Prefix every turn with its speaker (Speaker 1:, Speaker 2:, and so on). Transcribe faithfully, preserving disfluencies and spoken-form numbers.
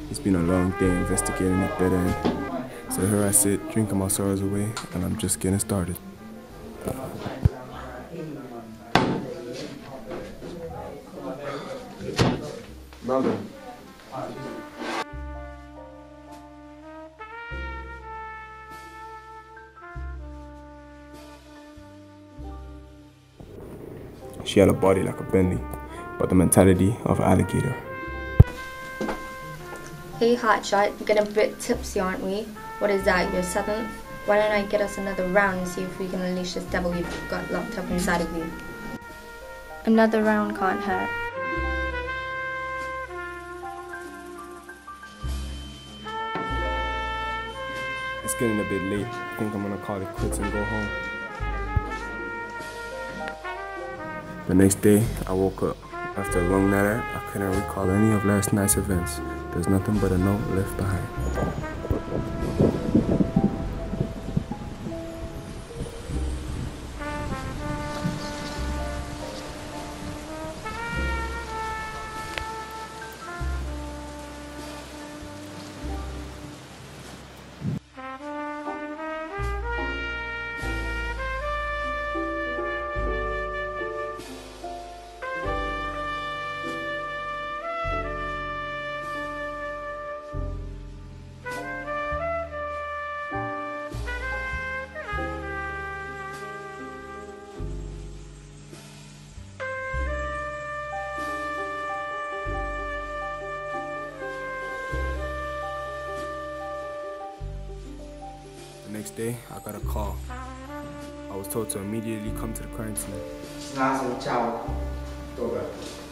Speaker 1: It's been a long day investigating at dead end. So here I sit, drinking my sorrows away, and I'm just getting started. Melvin. She had a body like a Bentley, but the mentality of an alligator.
Speaker 2: Hey hotshot, we're getting a bit tipsy, aren't we? What is that, your seventh? Why don't I get us another round and see if we can unleash this devil you've got locked up inside of you? Another round can't hurt.
Speaker 1: It's getting a bit late. I think I'm gonna call it quits and go home. The next day, I woke up. After a long night out, I couldn't recall any of last night's events. There's nothing but a note left behind. The next day, I got a call. I was told to immediately come to the crime scene.